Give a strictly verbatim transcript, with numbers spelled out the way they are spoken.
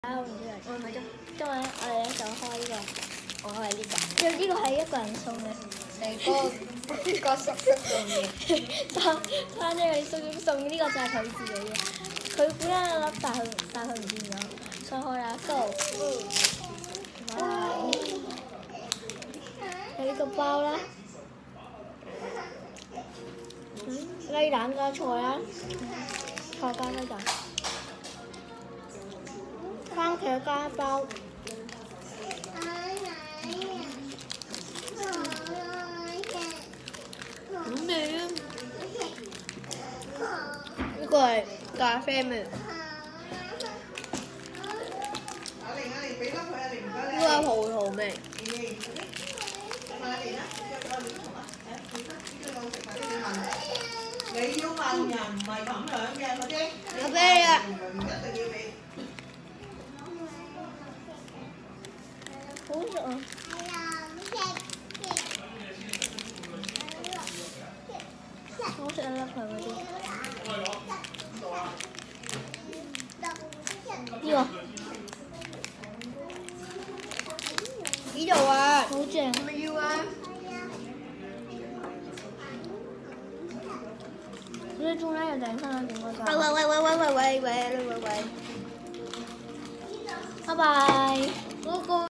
啊，唔知嚟。我買咗。今日我哋咧就開呢個，我係呢個。呢個係一個人送嘅。 係個個叔叔送嘅。 翻翻咗佢叔叔送呢個就係佢自己嘅。佢本身有粒，但係但係佢唔見咗。再開啦 ，Go！ 哇！有呢個包啦，雞蛋加菜啦，菜加雞蛋，番茄加一包。 咁味啊！呢個係咖啡味。呢個係葡萄味。 你要問人唔係咁樣嘅嗰啲。 咖啡啊！ 好食啊！好食一粒佢嗰啲。呢個呢度啊！ 好正。 係咪要啊？ 呢中間有頂翻啦，點嗰陣？ 喂喂喂喂喂喂喂喂喂喂！ 拜拜。 嗰個。